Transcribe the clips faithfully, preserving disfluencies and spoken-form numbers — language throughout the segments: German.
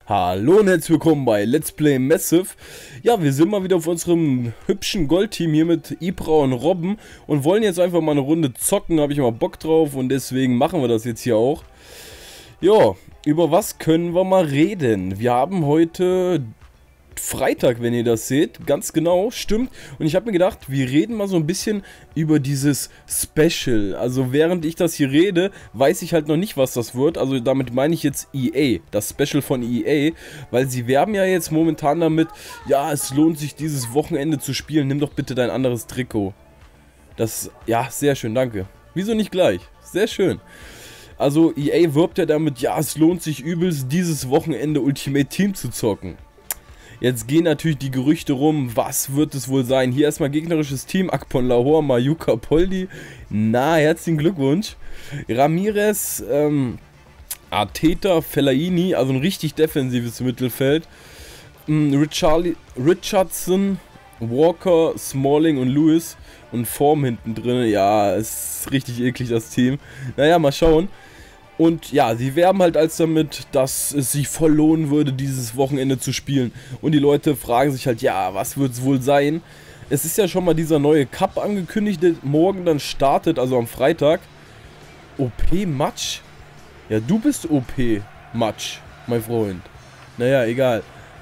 Hallo und herzlich willkommen bei Let's Play Massive. Ja, wir sind mal wieder auf unserem hübschen Goldteam hier mit Ibra und Robben und wollen jetzt einfach mal eine Runde zocken, habe ich mal Bock drauf und deswegen machen wir das jetzt hier auch. Ja, über was können wir mal reden? Wir haben heute Freitag, wenn ihr das seht, ganz genau, stimmt. Und ich habe mir gedacht, wir reden mal so ein bisschen über dieses Special. Also während ich das hier rede, weiß ich halt noch nicht, was das wird. Also damit meine ich jetzt E A, das Special von E A. Weil sie werben ja jetzt momentan damit, ja, es lohnt sich dieses Wochenende zu spielen. Nimm doch bitte dein anderes Trikot. Das, ja, sehr schön, danke. Wieso nicht gleich? Sehr schön. Also E A wirbt ja damit, ja, es lohnt sich übelst, dieses Wochenende Ultimate Team zu zocken. Jetzt gehen natürlich die Gerüchte rum, was wird es wohl sein? Hier erstmal gegnerisches Team, Akpon Lahore, Mayuka Poldi. Na, herzlichen Glückwunsch. Ramirez, ähm, Arteta, Fellaini, also ein richtig defensives Mittelfeld. Ähm, Richarli Richardson, Walker, Smalling und Lewis. Und Form hinten drin, ja, ist richtig eklig das Team. Naja, mal schauen. Und ja, sie werben halt als damit, dass es sich voll lohnen würde, dieses Wochenende zu spielen. Und die Leute fragen sich halt, ja, was wird es wohl sein? Es ist ja schon mal dieser neue Cup angekündigt, der morgen dann startet, also am Freitag. O P-Match? Ja, du bist O P-Match, mein Freund. Naja, egal.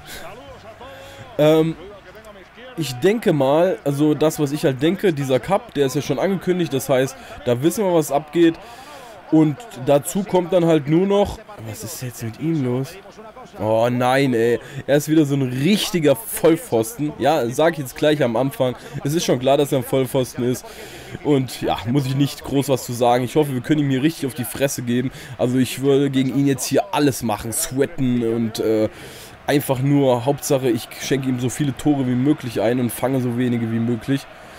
ähm, ich denke mal, also das, was ich halt denke, dieser Cup, der ist ja schon angekündigt, das heißt, da wissen wir, was abgeht. Und dazu kommt dann halt nur noch... Was ist jetzt mit ihm los? Oh nein, ey. Er ist wieder so ein richtiger Vollpfosten. Ja, sag ich jetzt gleich am Anfang. Es ist schon klar, dass er ein Vollpfosten ist. Und ja, muss ich nicht groß was zu sagen. Ich hoffe, wir können ihm hier richtig auf die Fresse geben. Also ich würde gegen ihn jetzt hier alles machen. Sweaten und äh, einfach nur... Hauptsache, ich schenke ihm so viele Tore wie möglich ein und fange so wenige wie möglich.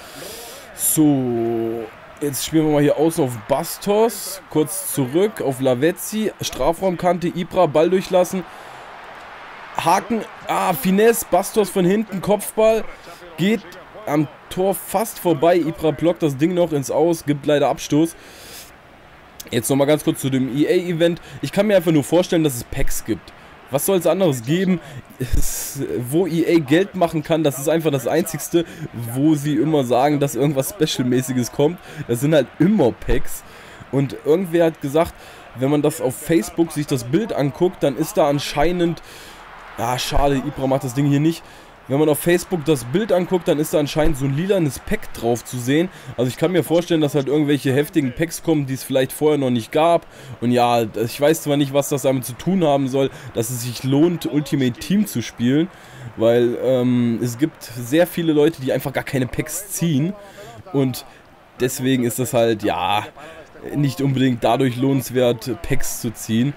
So... Jetzt spielen wir mal hier außen auf Bastos, kurz zurück auf Lavezzi, Strafraumkante, Ibra, Ball durchlassen, Haken, ah, Finesse, Bastos von hinten, Kopfball, geht am Tor fast vorbei, Ibra blockt das Ding noch ins Aus, gibt leider Abstoß. Jetzt nochmal ganz kurz zu dem E A-Event, ich kann mir einfach nur vorstellen, dass es Packs gibt. Was soll es anderes geben, es, wo E A Geld machen kann, das ist einfach das Einzigste, wo sie immer sagen, dass irgendwas Special-mäßiges kommt. Das sind halt immer Packs. Und irgendwer hat gesagt, wenn man das auf Facebook sich das Bild anguckt, dann ist da anscheinend, ja schade, Ibra macht das Ding hier nicht. Wenn man auf Facebook das Bild anguckt, dann ist da anscheinend so ein lilanes Pack drauf zu sehen. Also ich kann mir vorstellen, dass halt irgendwelche heftigen Packs kommen, die es vielleicht vorher noch nicht gab. Und ja, ich weiß zwar nicht, was das damit zu tun haben soll, dass es sich lohnt, Ultimate Team zu spielen. Weil ähm, es gibt sehr viele Leute, die einfach gar keine Packs ziehen. Und deswegen ist das halt, ja, nicht unbedingt dadurch lohnenswert, Packs zu ziehen.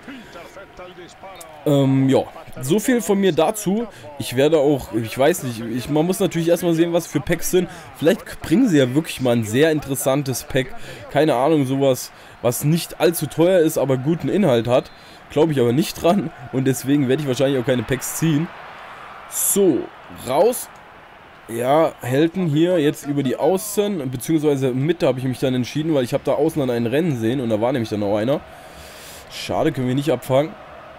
Ähm, ja. So viel von mir dazu. Ich werde auch, ich weiß nicht, ich, man muss natürlich erstmal sehen, was für Packs sind. Vielleicht bringen sie ja wirklich mal ein sehr interessantes Pack. Keine Ahnung, sowas, was nicht allzu teuer ist, aber guten Inhalt hat. Glaube ich aber nicht dran. Und deswegen werde ich wahrscheinlich auch keine Packs ziehen. So, raus. Ja, Helden hier jetzt über die Außen, beziehungsweise Mitte habe ich mich dann entschieden, weil ich habe da außen an einen Rennen sehen und da war nämlich dann noch einer. Schade, können wir nicht abfangen.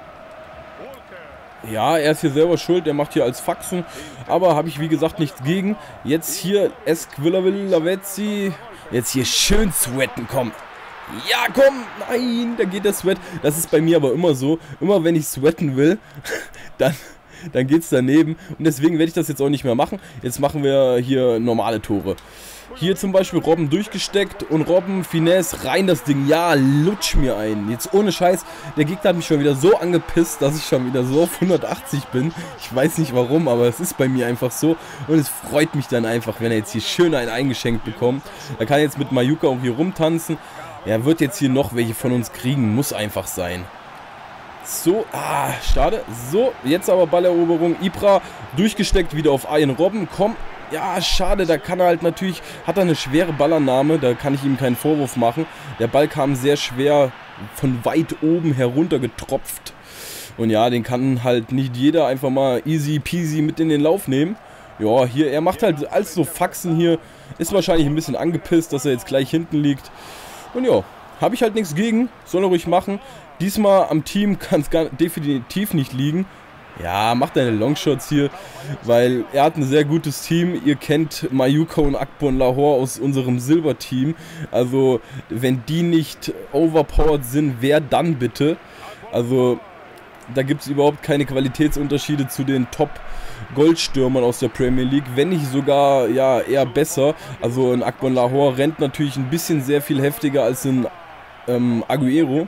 Ja, er ist hier selber schuld, er macht hier als Faxen, aber habe ich wie gesagt nichts gegen. Jetzt hier Esquilaville, Lavezzi, jetzt hier schön sweaten, komm. Ja, komm, nein, da geht der Sweat. Das ist bei mir aber immer so, immer wenn ich sweaten will, dann, dann geht es daneben. Und deswegen werde ich das jetzt auch nicht mehr machen. Jetzt machen wir hier normale Tore. Hier zum Beispiel Robben durchgesteckt und Robben, Finesse, rein das Ding. Ja, lutsch mir ein. Jetzt ohne Scheiß, der Gegner hat mich schon wieder so angepisst, dass ich schon wieder so auf hundertachtzig bin. Ich weiß nicht warum, aber es ist bei mir einfach so. Und es freut mich dann einfach, wenn er jetzt hier schön einen eingeschenkt bekommt. Er kann jetzt mit Mayuka auch hier rumtanzen. Er wird jetzt hier noch welche von uns kriegen. Muss einfach sein. So, ah, schade. So, jetzt aber Balleroberung. Ibra durchgesteckt, wieder auf einen Robben. Komm. Ja, schade, da kann er halt natürlich, hat er eine schwere Ballannahme, da kann ich ihm keinen Vorwurf machen. Der Ball kam sehr schwer von weit oben herunter getropft. Und ja, den kann halt nicht jeder einfach mal easy peasy mit in den Lauf nehmen. Ja, hier, er macht halt alles so Faxen hier, ist wahrscheinlich ein bisschen angepisst, dass er jetzt gleich hinten liegt. Und ja, habe ich halt nichts gegen, soll er ruhig machen. Diesmal am Team kann es definitiv nicht liegen. Ja, macht deine Longshots hier, weil er hat ein sehr gutes Team. Ihr kennt Mayuka und Akbon Lahore aus unserem Silber-Team. Also, wenn die nicht overpowered sind, wer dann bitte? Also, da gibt es überhaupt keine Qualitätsunterschiede zu den Top-Goldstürmern aus der Premier League. Wenn nicht sogar, ja, eher besser. Also, ein Akbon Lahore rennt natürlich ein bisschen sehr viel heftiger als ein ähm, Aguero.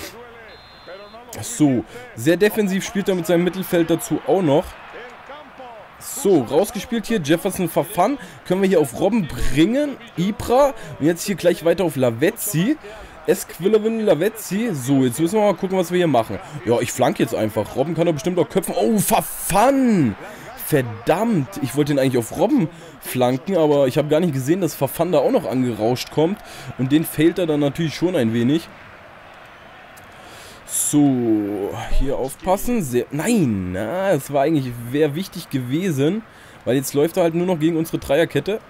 So, sehr defensiv spielt er mit seinem Mittelfeld dazu auch noch. So, rausgespielt hier, Jefferson Fafan. Können wir hier auf Robben bringen. Ibra. Und jetzt hier gleich weiter auf Lavezzi. Esquillavin Lavezzi. So, jetzt müssen wir mal gucken, was wir hier machen. Ja, ich flanke jetzt einfach. Robben kann doch bestimmt auch köpfen. Oh, Fafan! Verdammt, ich wollte ihn eigentlich auf Robben flanken, aber ich habe gar nicht gesehen, dass Fafan da auch noch angerauscht kommt. Und den fehlt er dann natürlich schon ein wenig. So, hier aufpassen. Sehr, nein, na, das war eigentlich sehr wichtig gewesen, weil jetzt läuft er halt nur noch gegen unsere Dreierkette.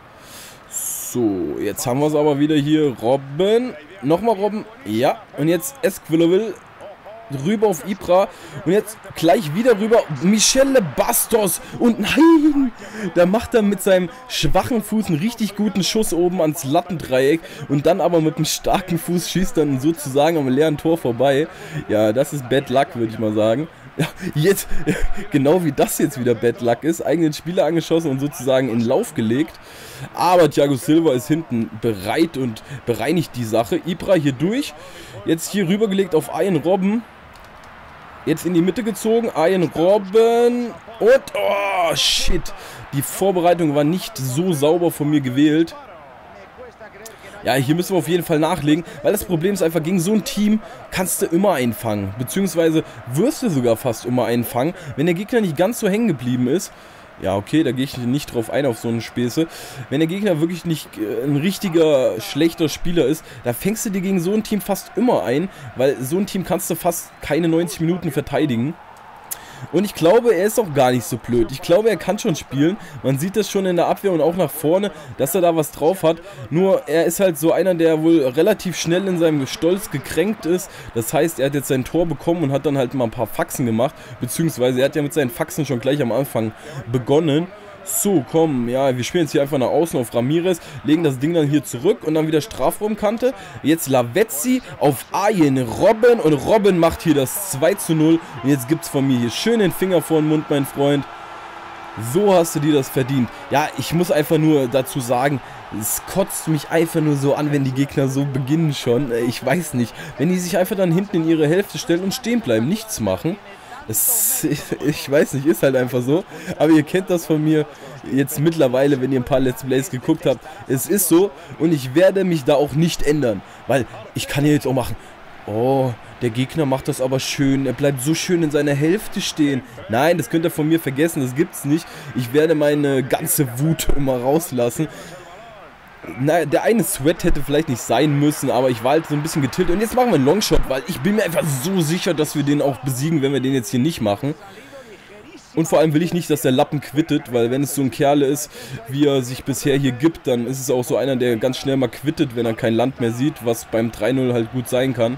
So, jetzt haben wir es aber wieder hier. Robben, nochmal Robben, ja, und jetzt Esquilavil rüber auf Ibra und jetzt gleich wieder rüber Michele Bastos und nein, da macht er mit seinem schwachen Fuß einen richtig guten Schuss oben ans Lattendreieck und dann aber mit einem starken Fuß schießt dann sozusagen am leeren Tor vorbei. Ja, das ist Bad Luck, würde ich mal sagen. Ja, jetzt, genau wie das jetzt wieder Bad Luck ist, eigenen Spieler angeschossen und sozusagen in Lauf gelegt. Aber Thiago Silva ist hinten bereit und bereinigt die Sache. Ibra hier durch, jetzt hier rübergelegt auf Arjen Robben. Jetzt in die Mitte gezogen, Arjen Robben und, oh, shit, die Vorbereitung war nicht so sauber von mir gewählt. Ja, hier müssen wir auf jeden Fall nachlegen, weil das Problem ist einfach, gegen so ein Team kannst du immer einfangen, beziehungsweise wirst du sogar fast immer einfangen, wenn der Gegner nicht ganz so hängen geblieben ist. Ja, okay, da gehe ich nicht drauf ein auf so eine Späße. Wenn der Gegner wirklich nicht äh, ein richtiger, schlechter Spieler ist, da fängst du dir gegen so ein Team fast immer ein, weil so ein Team kannst du fast keine neunzig Minuten verteidigen. Und ich glaube, er ist auch gar nicht so blöd. Ich glaube, er kann schon spielen. Man sieht das schon in der Abwehr und auch nach vorne, dass er da was drauf hat. Nur, er ist halt so einer, der wohl relativ schnell in seinem Stolz gekränkt ist. Das heißt, er hat jetzt sein Tor bekommen und hat dann halt mal ein paar Faxen gemacht. Beziehungsweise, er hat ja mit seinen Faxen schon gleich am Anfang begonnen. So, komm, ja, wir spielen jetzt hier einfach nach außen auf Ramirez, legen das Ding dann hier zurück und dann wieder Strafraumkante. Jetzt Lavezzi auf Arjen Robben und Robben macht hier das zwei zu null. Und jetzt gibt es von mir hier schön den Finger vor den Mund, mein Freund. So hast du dir das verdient. Ja, ich muss einfach nur dazu sagen, es kotzt mich einfach nur so an, wenn die Gegner so beginnen schon. Ich weiß nicht, wenn die sich einfach dann hinten in ihre Hälfte stellen und stehen bleiben, nichts machen. Das, ich weiß nicht, ist halt einfach so. Aber ihr kennt das von mir jetzt mittlerweile, wenn ihr ein paar Let's Plays geguckt habt. Es ist so und ich werde mich da auch nicht ändern. Weil ich kann ja jetzt auch machen, oh, der Gegner macht das aber schön. Er bleibt so schön in seiner Hälfte stehen. Nein, das könnt ihr von mir vergessen, das gibt's nicht. Ich werde meine ganze Wut immer rauslassen. Na, der eine Sweat hätte vielleicht nicht sein müssen, aber ich war halt so ein bisschen getiltet. Und jetzt machen wir einen Longshot, weil ich bin mir einfach so sicher, dass wir den auch besiegen, wenn wir den jetzt hier nicht machen. Und vor allem will ich nicht, dass der Lappen quittet, weil wenn es so ein Kerl ist, wie er sich bisher hier gibt, dann ist es auch so einer, der ganz schnell mal quittet, wenn er kein Land mehr sieht, was beim drei null halt gut sein kann.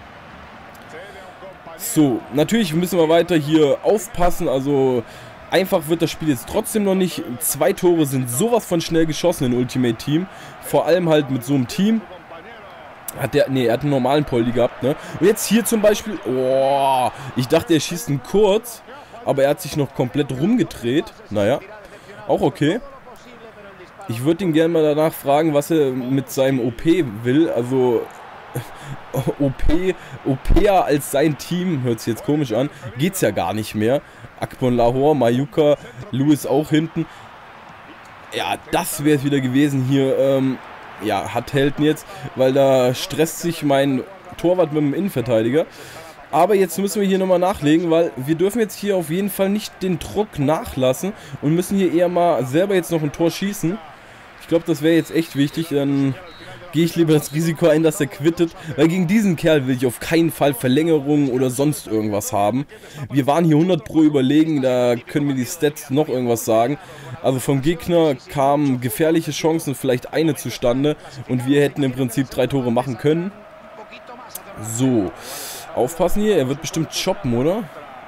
So, natürlich müssen wir weiter hier aufpassen, also einfach wird das Spiel jetzt trotzdem noch nicht. Zwei Tore sind sowas von schnell geschossen in Ultimate Team. Vor allem halt mit so einem Team. Hat der, nee, er hat einen normalen Poldi gehabt, ne? Und jetzt hier zum Beispiel, oh, ich dachte, er schießt ihn kurz, aber er hat sich noch komplett rumgedreht. Naja, auch okay. Ich würde ihn gerne mal danach fragen, was er mit seinem O P will. Also, O P, O P als sein Team, hört sich jetzt komisch an, geht's ja gar nicht mehr. Akbon Lahore, Mayuka, Lewis auch hinten. Ja, das wäre es wieder gewesen hier. Ähm, ja, hat Helden jetzt, weil da stresst sich mein Torwart mit dem Innenverteidiger. Aber jetzt müssen wir hier nochmal nachlegen, weil wir dürfen jetzt hier auf jeden Fall nicht den Druck nachlassen und müssen hier eher mal selber jetzt noch ein Tor schießen. Ich glaube, das wäre jetzt echt wichtig, dann gehe ich lieber das Risiko ein, dass er quittet, weil gegen diesen Kerl will ich auf keinen Fall Verlängerungen oder sonst irgendwas haben. Wir waren hier hundert pro überlegen, da können mir die Stats noch irgendwas sagen. Also vom Gegner kamen gefährliche Chancen, vielleicht eine zustande und wir hätten im Prinzip drei Tore machen können. So, aufpassen hier, er wird bestimmt choppen, oder?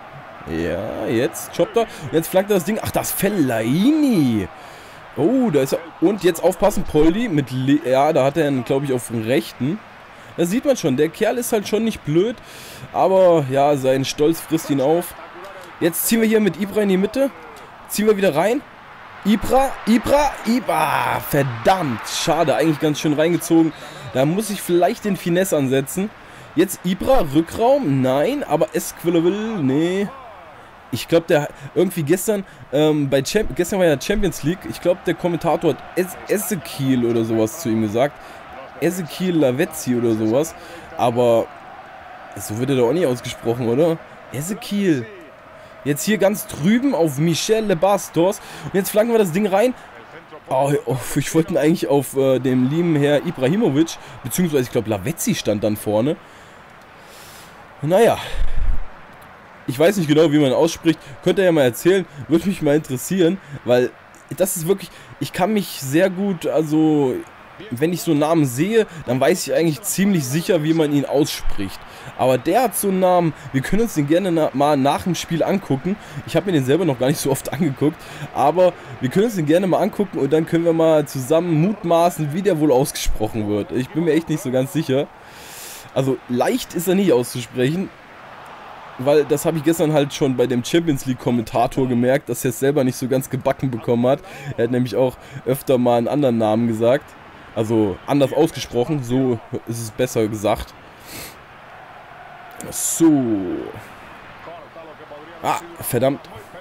Ja, jetzt choppt er. Jetzt flankt er das Ding. Ach, das Fellaini. Oh, da ist er. Und jetzt aufpassen, Poldi mit... Le ja, da hat er ihn, glaube ich, auf dem rechten. Da sieht man schon, der Kerl ist halt schon nicht blöd. Aber, ja, sein Stolz frisst ihn auf. Jetzt ziehen wir hier mit Ibra in die Mitte. Ziehen wir wieder rein. Ibra, Ibra, Ibra. Verdammt, schade. Eigentlich ganz schön reingezogen. Da muss ich vielleicht den Finesse ansetzen. Jetzt Ibra, Rückraum. Nein, aber Esquivel, nee. Ich glaube, der irgendwie gestern, ähm, bei Champ gestern war ja Champions League. Ich glaube, der Kommentator hat es Ezekiel oder sowas zu ihm gesagt. Ezekiel Lavezzi oder sowas. Aber so wird er doch auch nicht ausgesprochen, oder? Ezekiel. Jetzt hier ganz drüben auf Michel Le Bastos. Und jetzt flanken wir das Ding rein. Oh, oh, ich wollte ihn eigentlich auf äh, dem lieben Herr Ibrahimovic, beziehungsweise ich glaube Lavezzi stand dann vorne. Naja. Ich weiß nicht genau, wie man ausspricht. Könnt ihr ja mal erzählen. Würde mich mal interessieren. Weil das ist wirklich... Ich kann mich sehr gut... Also... Wenn ich so einen Namen sehe, dann weiß ich eigentlich ziemlich sicher, wie man ihn ausspricht. Aber der hat so einen Namen, wir können uns den gerne na mal nach dem Spiel angucken. Ich habe mir den selber noch gar nicht so oft angeguckt, aber wir können uns den gerne mal angucken und dann können wir mal zusammen mutmaßen, wie der wohl ausgesprochen wird. Ich bin mir echt nicht so ganz sicher. Also leicht ist er nicht auszusprechen, weil das habe ich gestern halt schon bei dem Champions League Kommentator gemerkt, dass er es selber nicht so ganz gebacken bekommen hat. Er hat nämlich auch öfter mal einen anderen Namen gesagt. Also anders ausgesprochen, so ist es besser gesagt. So. Ah, verdammt.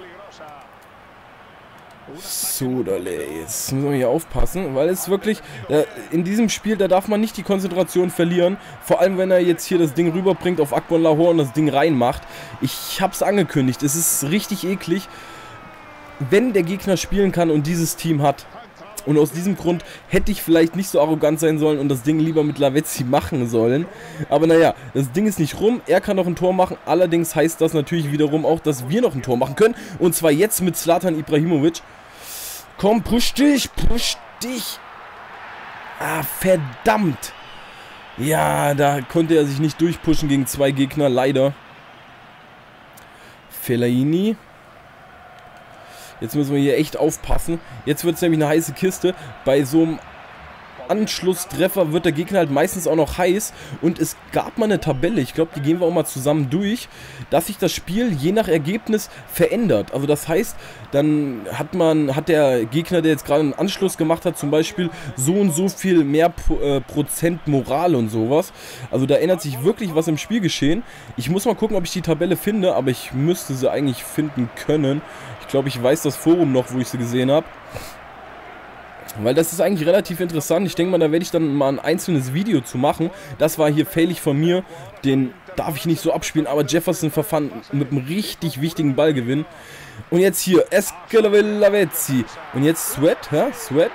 So, jetzt müssen wir hier aufpassen, weil es wirklich, äh, in diesem Spiel, da darf man nicht die Konzentration verlieren. Vor allem, wenn er jetzt hier das Ding rüberbringt auf Akbon Lahore und das Ding reinmacht. Ich hab's angekündigt, es ist richtig eklig, wenn der Gegner spielen kann und dieses Team hat. Und aus diesem Grund hätte ich vielleicht nicht so arrogant sein sollen und das Ding lieber mit Lavezzi machen sollen. Aber naja, das Ding ist nicht rum. Er kann noch ein Tor machen. Allerdings heißt das natürlich wiederum auch, dass wir noch ein Tor machen können. Und zwar jetzt mit Zlatan Ibrahimovic. Komm, push dich, push dich. Ah, verdammt. Ja, da konnte er sich nicht durchpushen gegen zwei Gegner, leider. Fellaini. Jetzt müssen wir hier echt aufpassen. Jetzt wird es nämlich eine heiße Kiste. Bei so einem Anschlusstreffer wird der Gegner halt meistens auch noch heiß. Und es gab mal eine Tabelle, ich glaube, die gehen wir auch mal zusammen durch, dass sich das Spiel je nach Ergebnis verändert. Also das heißt, dann hat man, hat der Gegner, der jetzt gerade einen Anschluss gemacht hat, zum Beispiel so und so viel mehr äh, Prozent Moral und sowas. Also da ändert sich wirklich was im Spielgeschehen. Ich muss mal gucken, ob ich die Tabelle finde, aber ich müsste sie eigentlich finden können. Ich glaube, ich weiß das Forum noch, wo ich sie gesehen habe. Weil das ist eigentlich relativ interessant. Ich denke mal, da werde ich dann mal ein einzelnes Video zu machen. Das war hier failig von mir. Den darf ich nicht so abspielen. Aber Jefferson verfand mit einem richtig wichtigen Ballgewinn. Und jetzt hier Esquivel Lavezzi. Und jetzt Sweat, hä? Sweat.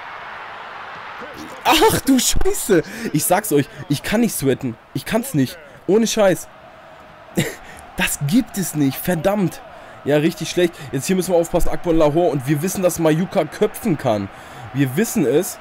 Ach du Scheiße. Ich sag's euch, ich kann nicht sweaten. Ich kann's nicht. Ohne Scheiß. Das gibt es nicht. Verdammt. Ja, richtig schlecht. Jetzt hier müssen wir aufpassen, Akbon Lahore. Und wir wissen, dass Mayuka köpfen kann. Wir wissen es.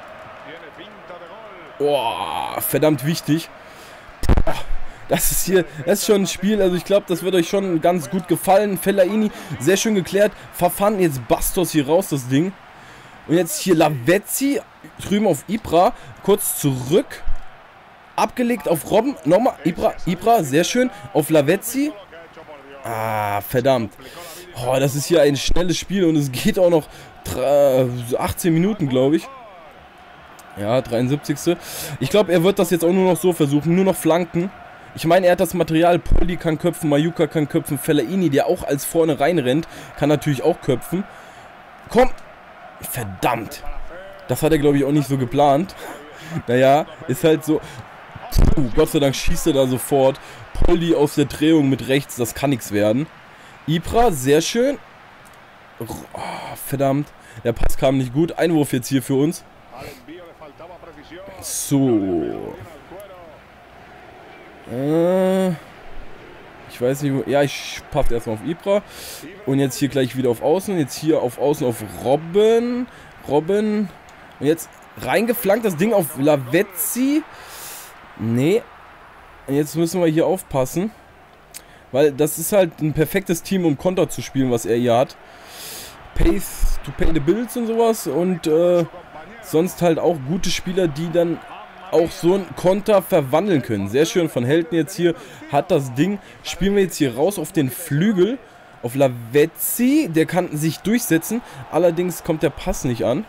Oh, verdammt wichtig. Das ist hier, das ist schon ein Spiel, also ich glaube, das wird euch schon ganz gut gefallen. Fellaini, sehr schön geklärt. Verfahren jetzt Bastos hier raus, das Ding. Und jetzt hier Lavezzi, drüben auf Ibra. Kurz zurück. Abgelegt auf Robben. Nochmal, Ibra, Ibra, sehr schön. Auf Lavezzi. Ah, verdammt. Oh, das ist hier ein schnelles Spiel und es geht auch noch achtzehn Minuten, glaube ich. Ja, dreiundsiebzigste Ich glaube, er wird das jetzt auch nur noch so versuchen. Nur noch Flanken. Ich meine, er hat das Material. Poldi kann köpfen, Mayuka kann köpfen. Fellaini, der auch als vorne reinrennt, kann natürlich auch köpfen. Komm. Verdammt. Das hat er, glaube ich, auch nicht so geplant. Naja, ist halt so. Puh, Gott sei Dank schießt er da sofort. Poldi aus der Drehung mit rechts, das kann nichts werden. Ibra, sehr schön. Oh, verdammt. Der Pass kam nicht gut. Einwurf jetzt hier für uns. So. Äh, ich weiß nicht, wo. Ja, ich passe erstmal auf Ibra. Und jetzt hier gleich wieder auf Außen. Jetzt hier auf Außen auf Robben. Robben. Und jetzt reingeflankt das Ding auf Lavezzi. Nee. Und jetzt müssen wir hier aufpassen. Weil das ist halt ein perfektes Team, um Konter zu spielen, was er hier hat. Pace to pay the bills und sowas. Und äh, sonst halt auch gute Spieler, die dann auch so ein Konter verwandeln können. Sehr schön von Helden jetzt hier. Hat das Ding. Spielen wir jetzt hier raus auf den Flügel. Auf Lavezzi. Der kann sich durchsetzen. Allerdings kommt der Pass nicht an.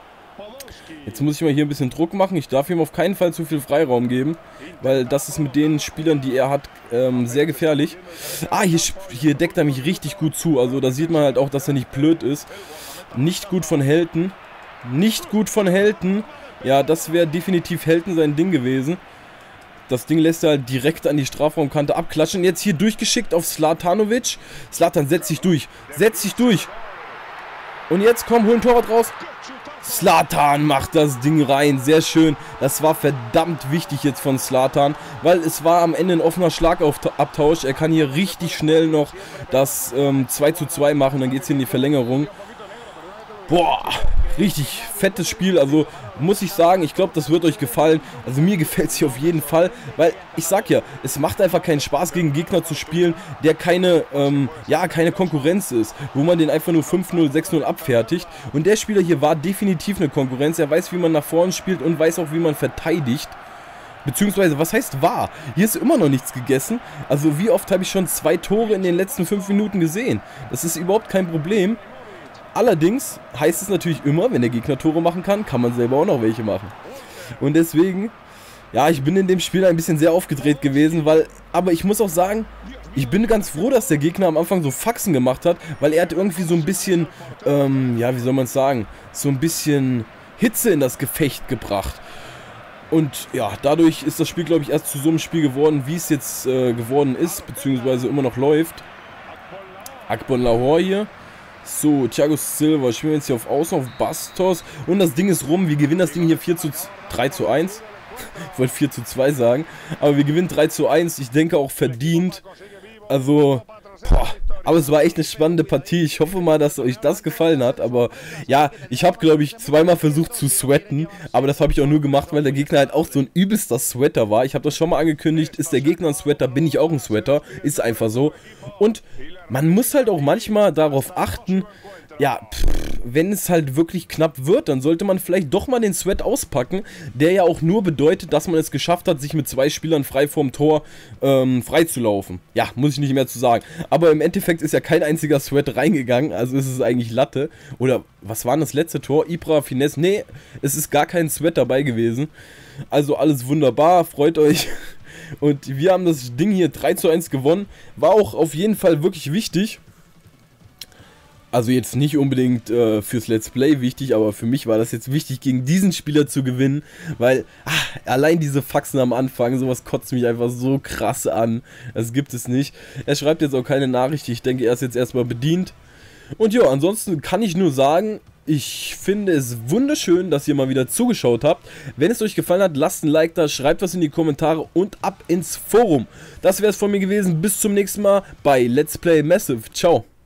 Jetzt muss ich mal hier ein bisschen Druck machen. Ich darf ihm auf keinen Fall zu viel Freiraum geben. Weil das ist mit den Spielern, die er hat, ähm, sehr gefährlich. Ah, hier, hier deckt er mich richtig gut zu. Also da sieht man halt auch, dass er nicht blöd ist. Nicht gut von Helden. Nicht gut von Helden. Ja, das wäre definitiv Helden sein Ding gewesen. Das Ding lässt er halt direkt an die Strafraumkante abklatschen. Jetzt hier durchgeschickt auf Zlatanovic. Zlatan, setz dich durch. Setz dich durch. Und jetzt komm, hol ein Torwart raus. Zlatan macht das Ding rein. Sehr schön. Das war verdammt wichtig jetzt von Zlatan, weil es war am Ende ein offener Schlagabtausch. Er kann hier richtig schnell noch das ähm, zwei zu zwei machen. Dann geht es hier in die Verlängerung. Boah, richtig fettes Spiel. Also muss ich sagen, ich glaube, das wird euch gefallen. Also mir gefällt es hier auf jeden Fall, weil ich sag ja, es macht einfach keinen Spaß, gegen einen Gegner zu spielen, der keine, ähm, ja, keine Konkurrenz ist, wo man den einfach nur fünf null, sechs null abfertigt. Und der Spieler hier war definitiv eine Konkurrenz. Er weiß, wie man nach vorne spielt und weiß auch, wie man verteidigt. Beziehungsweise, was heißt wahr? Hier ist immer noch nichts gegessen. Also wie oft habe ich schon zwei Tore in den letzten fünf Minuten gesehen? Das ist überhaupt kein Problem. Allerdings heißt es natürlich immer, wenn der Gegner Tore machen kann, kann man selber auch noch welche machen. Und deswegen, ja, ich bin in dem Spiel ein bisschen sehr aufgedreht gewesen, weil, aber ich muss auch sagen, ich bin ganz froh, dass der Gegner am Anfang so Faxen gemacht hat, weil er hat irgendwie so ein bisschen, ähm, ja, wie soll man es sagen, so ein bisschen Hitze in das Gefecht gebracht. Und ja, dadurch ist das Spiel, glaube ich, erst zu so einem Spiel geworden, wie es jetzt äh, geworden ist, beziehungsweise immer noch läuft. Akbon Lahore hier. So, Thiago Silva, spielen wir jetzt hier auf Außen, auf Bastos. Und das Ding ist rum. Wir gewinnen das Ding hier vier zu drei zu eins. Ich wollte vier zu zwei sagen. Aber wir gewinnen drei zu eins. Ich denke auch verdient. Also, boah. Aber es war echt eine spannende Partie. Ich hoffe mal, dass euch das gefallen hat. Aber ja, ich habe, glaube ich, zweimal versucht zu sweaten. Aber das habe ich auch nur gemacht, weil der Gegner halt auch so ein übelster Sweater war. Ich habe das schon mal angekündigt. Ist der Gegner ein Sweater, bin ich auch ein Sweater. Ist einfach so. Und man muss halt auch manchmal darauf achten, ja, pff, wenn es halt wirklich knapp wird, dann sollte man vielleicht doch mal den Sweat auspacken, der ja auch nur bedeutet, dass man es geschafft hat, sich mit zwei Spielern frei vorm Tor ähm, freizulaufen. Ja, muss ich nicht mehr zu sagen. Aber im Endeffekt ist ja kein einziger Sweat reingegangen, also ist es eigentlich Latte. Oder, was war denn das letzte Tor? Ibra, Finesse? Nee, es ist gar kein Sweat dabei gewesen. Also alles wunderbar, freut euch. Und wir haben das Ding hier drei zu eins gewonnen. War auch auf jeden Fall wirklich wichtig. Also jetzt nicht unbedingt äh, fürs Let's Play wichtig, aber für mich war das jetzt wichtig, gegen diesen Spieler zu gewinnen, weil ach, allein diese Faxen am Anfang, sowas kotzt mich einfach so krass an. Das gibt es nicht. Er schreibt jetzt auch keine Nachricht, ich denke, er ist jetzt erstmal bedient. Und ja, ansonsten kann ich nur sagen, ich finde es wunderschön, dass ihr mal wieder zugeschaut habt. Wenn es euch gefallen hat, lasst ein Like da, schreibt was in die Kommentare und ab ins Forum. Das wäre es von mir gewesen. Bis zum nächsten Mal bei Let's Play Massive. Ciao.